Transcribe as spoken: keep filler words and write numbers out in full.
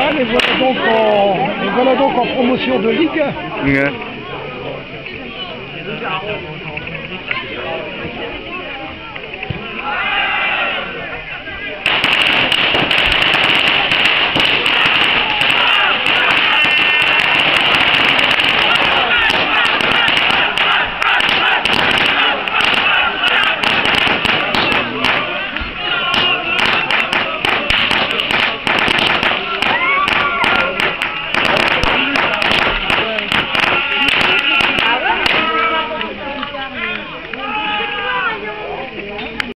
voilà, les voilà donc en, les voilà donc en promotion de ligue. Ouais.